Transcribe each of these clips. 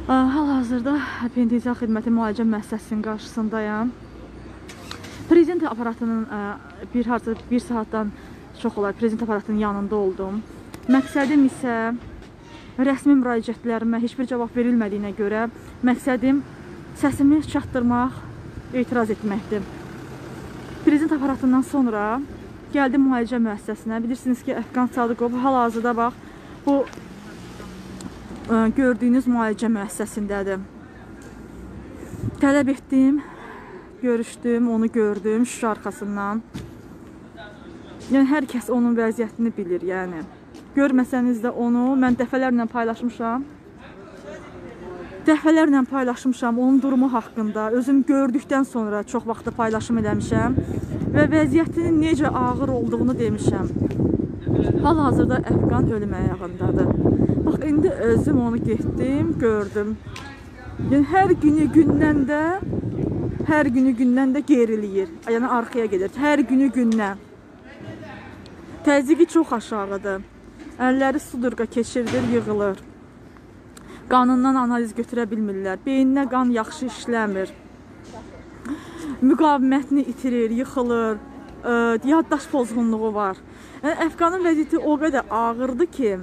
Hal-hazırda Penitensiar Xidməti Müalicə Müəssisəsinin qarşısındayam. Prezident aparatının bir saatdan çox olar prezident aparatının yanında oldum. Məqsədim isə rəsmi müraciətlərimə heç bir cavab verilmədiyinə görə məqsədim səsimi çatdırmaq, etiraz etməkdir. Prezident aparatından sonra gəldim müalicə müəssisəsinə. Bilirsiniz ki, Əfqan Sadıqov hal-hazırda bax bu gördüyünüz müalicə müəssisəsindədir. Tələb etdim, görüşdüm, onu gördüm şüşə arxasından. Yəni hər kəs onun vəziyyətini bilir, yəni. Görməsəniz də onu mən dəfələrlə paylaşmışam. Dəfələrlə paylaşmışam onun durumu haqqında. Özüm gördükdən sonra çox vaxtda paylaşım eləmişəm və vəziyyətinin necə ağır olduğunu demişəm. Hal-hazırda Əfqan ölüm ayağındadır. Bax, indi özüm onu getdim, gördüm. Yəni, hər günü gündən də geriliyir. Yəni, arxaya gedir. Hər günü gündən. Təzyiqi çox aşağıdır. Əlləri sudurqa keçirilir, yığılır. Qanından analiz götürə bilmirlər. Beyninə qan yaxşı işləmir. Müqavimətini itirir, yıxılır. Yaddaş pozğunluğu var. Yəni, Əfqanın vəziyyəti o qədər ağırdır ki,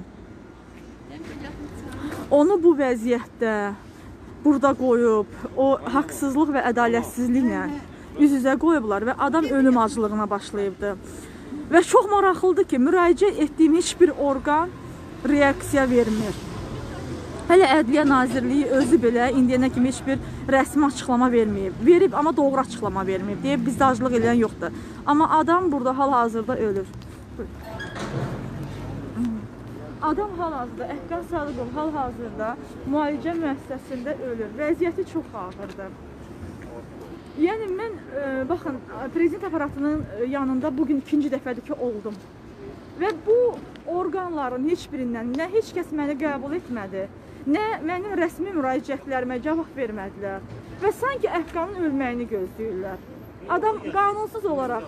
onu bu vəziyyətdə burada qoyub, o haqsızlıq və ədalətsizliklə üz-üzə qoyublar və adam ölüm acılığına başlayıbdır. Və çox maraqlıdır ki, müraciət etdiyim heç bir orqan reaksiya vermir. Hələ Ədliyyə Nazirliyi özü belə indiyənə kimi heç bir rəsmi açıqlama verməyib. Verib, amma doğru açıqlama verməyib deyib, bizdacılıq eləyən yoxdur. Amma adam burada hal-hazırda ölür. Adam hal-hazırda, Əfqan Sadıqov hal-hazırda müalicə müəssisəsində ölür. Vəziyyəti çox ağırdır. Yəni, mən, baxın, prezident aparatının yanında bugün ikinci dəfədir ki, oldum. Və bu orqanların heç birindən nə heç kəs məni qəbul etmədi, nə mənim rəsmi müraciətlərimə cavab vermədilər və sanki Əfqanın ölməyini gözləyirlər. Adam qanunsuz olaraq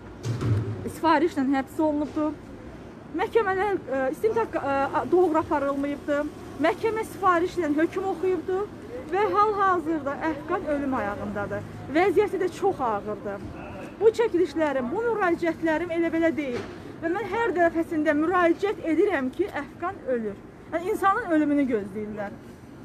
sifarişlə həbs olunubdur. Məhkəmələr istintaq doğru aparılmayıbdır. Məhkəmə sifarişlə hökm oxuyubdur və hal-hazırda Əfqan ölüm ayağındadır. Vəziyyəti də çox ağırdır. Bu çəkilişlərim, bu müraciətlərim elə belə deyil. Və mən hər dəfəsində müraciət edirəm ki, Əfqan ölür. Yəni, insanın ölümünü gözləyirlər.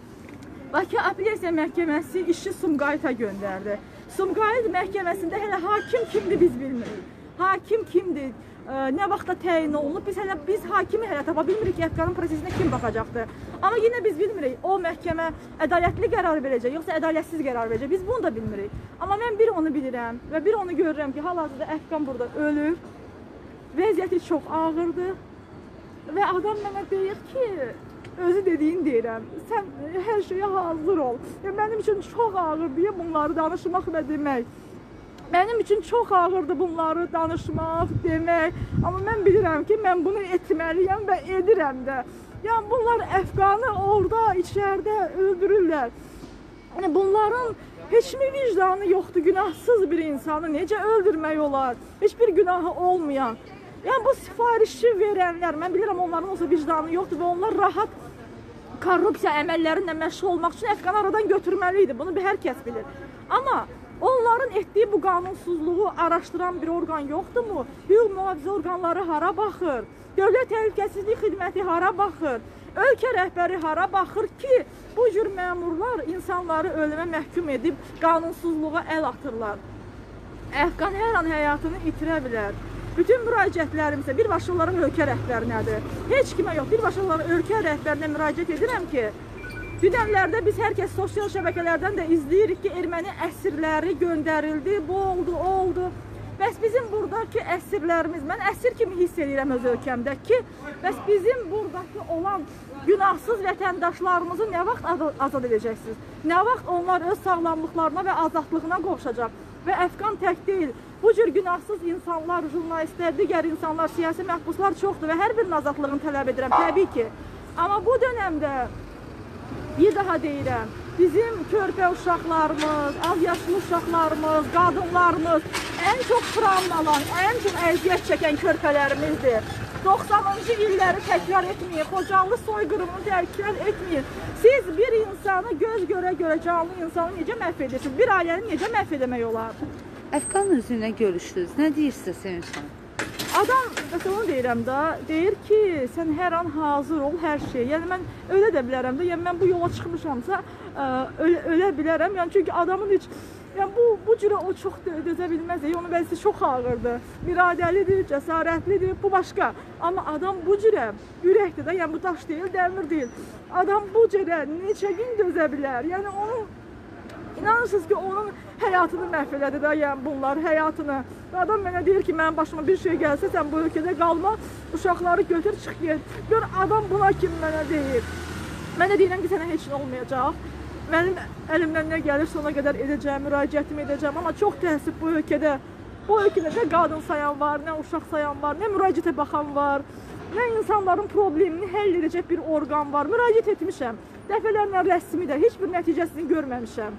Bakı Apellyasiya Məhkəməsi işi Sumqayıta göndərdi. Sumqayıt məhkəməsində hələ hakim kimdir biz bilmirik. Hakim kimdir, nə vaxtda təyin olunub, biz hakimi hələ tapa bilmirik ki, Əfqanın prosesinə kim baxacaqdır. Amma yenə biz bilmirik, o məhkəmə ədalətli qərar verəcək, yoxsa ədalətsiz qərar verəcək, biz bunu da bilmirik. Amma mən bir onu bilirəm və bir onu görürəm ki, hal-hazırda Əfqan burada ölür, vəziyyəti çox ağırdır və adam mənə deyir ki, özü dediyin deyirəm, sən hər şeyə hazır ol. Mənim üçün çox ağırdır bunları danışmaq və demək. Mənim üçün çox ağırdır bunları danışmaq, demək. Amma mən bilirəm ki, mən bunu etməliyəm və edirəm də. Yəni, bunlar Əfqanı orada, içərdə öldürürlər. Yəni, bunların heç mi vicdanı yoxdur, günahsız bir insanı necə öldürmək olar? Heç bir günahı olmayan. Yəni, bu sifarişi verənlər, mən bilirəm onların olsa vicdanı yoxdur və onlar rahat korrupsiya əməllərinlə məşğul olmaq üçün Əfqanı aradan götürməli idi. Bunu hər kəs bilir. Amma onların etdiyi bu qanunsuzluğu araşdıran bir orqan yoxdurmu? Hüquq mühafizə orqanları hara baxır? Dövlət Təhlükəsizlik Xidməti hara baxır? Ölkə rəhbəri hara baxır ki, bu cür məmurlar insanları ölümə məhkum edib qanunsuzluğa əl atırlar. Əfqan hər an həyatını itirə bilər. Bütün müraciətlərim isə birbaşa olaraq ölkə rəhbərinədir. Heç kimə yox, birbaşa olaraq ölkə rəhbərinə müraciət edirəm ki, dünənlərdə biz hər kəs sosial şəbəkələrdən də izləyirik ki, erməni əsirləri göndərildi, bu oldu, o oldu. Bəs bizim buradakı əsirlərimiz, mən əsir kimi hiss edirəm öz ölkəmdə ki, bəs bizim buradakı olan günahsız vətəndaşlarımızı nə vaxt azad edəcəksiniz? Nə vaxt onlar öz sağlamlıqlarına və azadlığına qovuşacaq? Və Əfqan tək deyil, bu cür günahsız insanlar, jurnalistlər, digər insanlar, siyasi məhbuslar çoxdur və hər birinin azadlığını tələb edirəm, təbii ki. Amma bu dönəmdə bir daha deyirəm, bizim körpə uşaqlarımız, az yaşlı uşaqlarımız, qadınlarımız ən çox travmalan, ən çox əziyyət çəkən körpələrimizdir. 90-cı illəri təkrar etməyin, Xocalı soyqırımını təkrar etməyin. Siz bir insanı göz görə canlı insanı necə məhv edirsiniz? Bir ailəni necə məhv etmək olar? Əfqan üzrünə görüşdünüz. Nə deyirsiniz Sevinç xanım? Adam, məsələn, onu deyirəm də, deyir ki, sən hər an hazır ol, hər şey. Yəni, mən ölə də bilərəm də, yəni mən bu yola çıxmışamsa, ölə bilərəm. Yəni, çünki adamın heç, yəni bu cürə o çox dözə bilməz. Onun vəziyyəti çox ağırdır, iradəlidir, cəsarətlidir, bu başqa. Amma adam bu cürə ürəkdir də, yəni bu daş deyil, dəmir deyil. Adam bu cürə neçə gün dözə bilər. Yəni, onun, inanırsınız ki, onun həyatını məhv elədi də, yəni bunlar həyatını. Adam mənə deyir ki, mənim başıma bir şey gəlsə, sən bu ölkədə qalma, uşaqları götür, çıx get. Gör, adam buna kimi mənə deyir. Mən də deyirəm ki, sənə heç nə olmayacaq. Mənim əlimdən nə gəlirsə ona qədər edəcəm, müraciətimi edəcəm. Amma çox təəssüf bu ölkədə nə qadın sayan var, nə uşaq sayan var, nə müraciətə baxan var, nə insanların problemini həll edəcək bir orqan var. Müraciət etmişəm. Dəfələrlə rəsmi də, heç bir nəticəsini görməmişəm.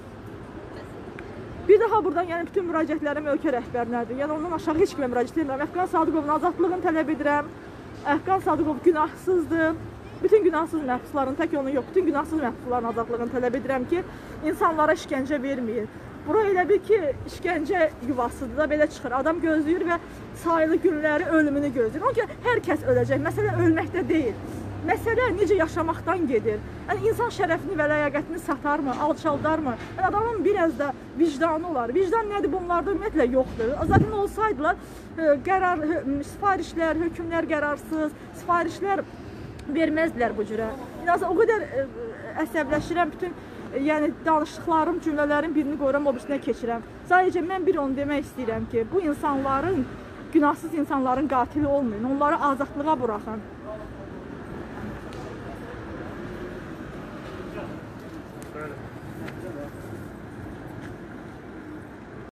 Bir daha buradan, yəni bütün müraciətlərim ölkə rəhbərləridir. Yəni ondan aşağı heç kimə müraciət edirəm. Əfqan Sadıqovun azadlığını tələb edirəm. Əfqan Sadıqov günahsızdır. Bütün günahsız məhbusların, tək onu yox, bütün günahsız məhbusların azadlığını tələb edirəm ki, insanlara işgəncə verməyin. Bura elə bil ki, işgəncə yuvasıdır da, belə çıxır. Adam gözləyir və sayılı günləri ölümünü gözləyir. Onun ki, hər kəs öləcək. Məsələ ölməkdə deyil. Məsələ necə yaşamaqdan gedir. Yəni, insan şərəfini və ləyaqətini satarmı, alçaldarmı? Yəni, adamın biraz da vicdanı olar. Vicdan nədir? Bunlarda ümumiyyətlə yoxdur. Zaten olsaydılar, sifarişlər, hökmlər qərarsız, sifarişlər verməzdilər bu cürə. Yəni, o qədər əsəbləşirəm, bütün danışdıqlarım, cümlələrin birini qoyuram, o birisine keçirəm. Sadəcə mən bir onu demək istəyirəm ki, bu insanların, günahsız insanların qatili olmayın, onları azadlığa buraxın.